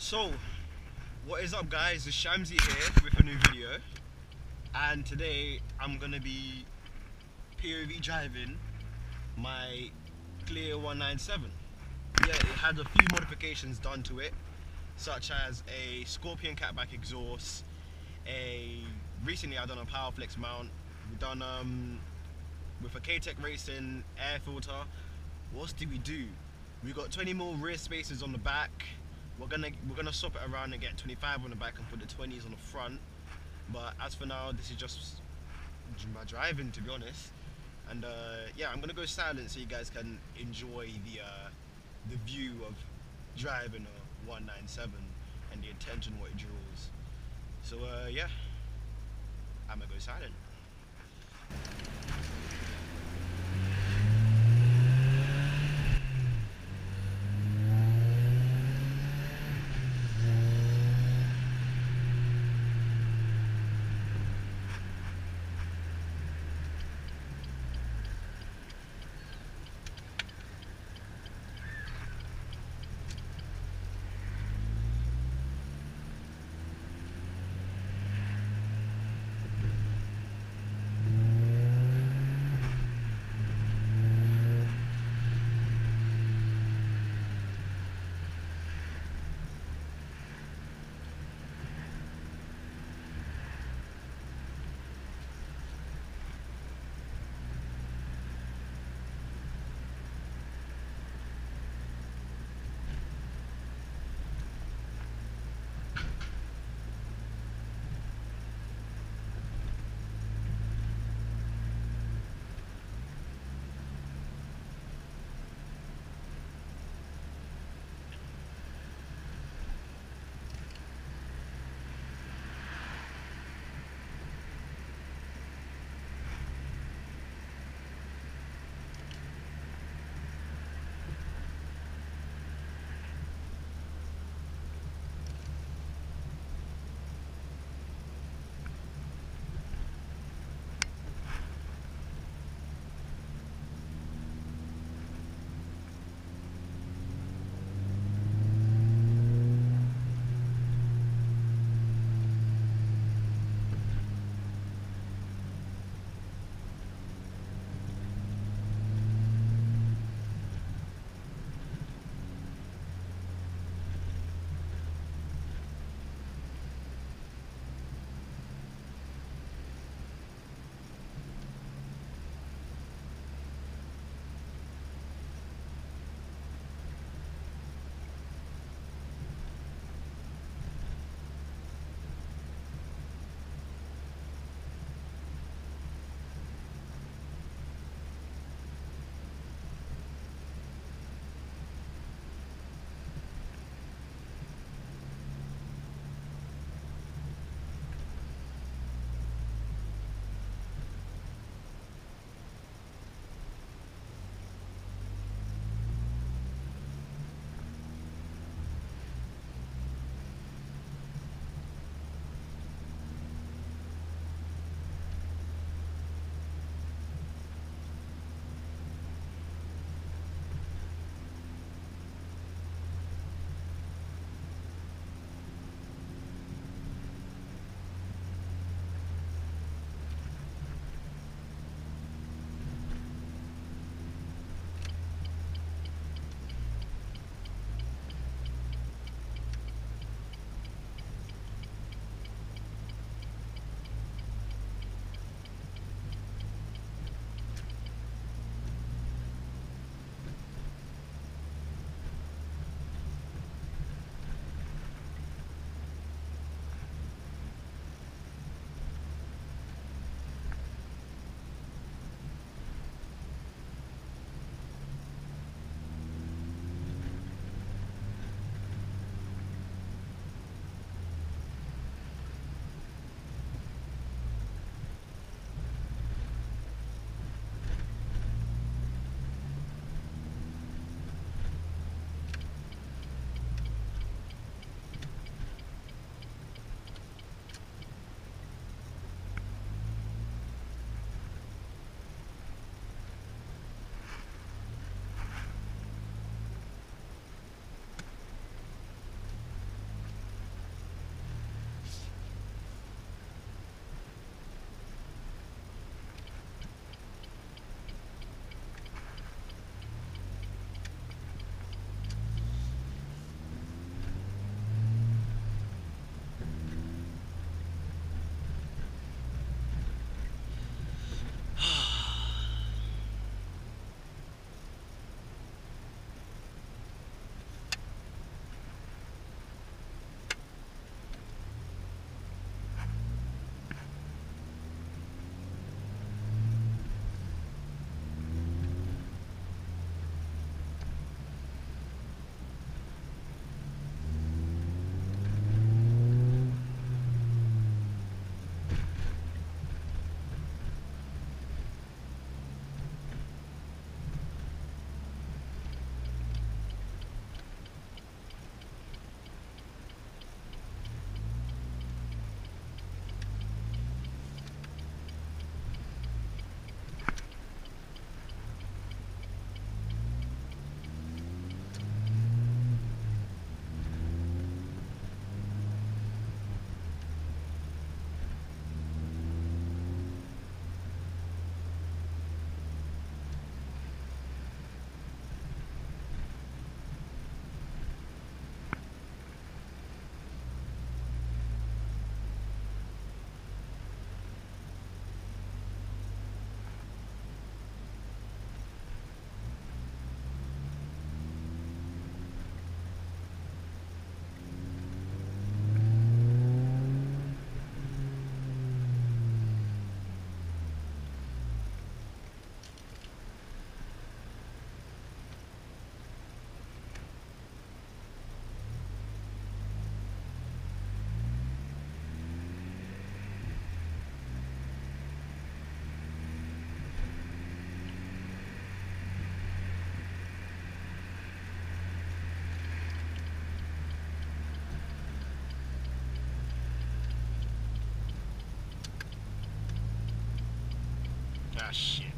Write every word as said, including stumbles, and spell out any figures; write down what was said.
So, what is up guys, it's Shamsi here with a new video, and today I'm gonna be P O V driving my Clio one ninety-seven. Yeah, it had a few modifications done to it, such as a Scorpion catback exhaust, a recently I done a Powerflex mount, we done um with a K-Tech Racing air filter. What else did we do? We got twenty more rear spaces on the back. We're gonna we're gonna swap it around and get twenty-five on the back and put the twenties on the front. But as for now, this is just my driving, to be honest. And uh, yeah, I'm gonna go silent so you guys can enjoy the uh, the view of driving a one ninety-seven and the attention what it draws. So uh, yeah, I'm gonna go silent. shit.